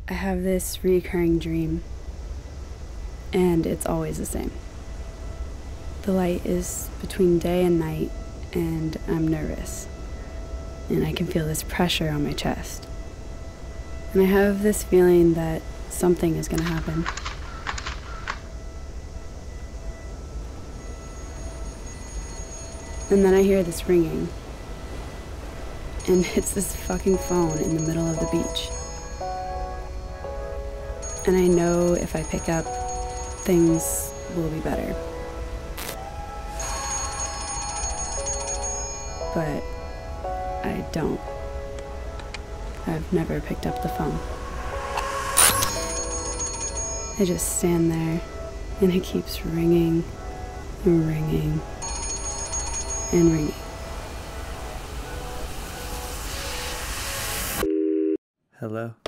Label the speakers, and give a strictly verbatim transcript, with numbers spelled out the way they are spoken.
Speaker 1: I have this recurring dream, and it's always the same. The light is between day and night, and I'm nervous, and I can feel this pressure on my chest. And I have this feeling that something is going to happen. And then I hear this ringing, and it's this fucking phone in the middle of the beach. And I know if I pick up, things will be better. But I don't. I've never picked up the phone. I just stand there, and it keeps ringing and ringing and ringing.
Speaker 2: Hello?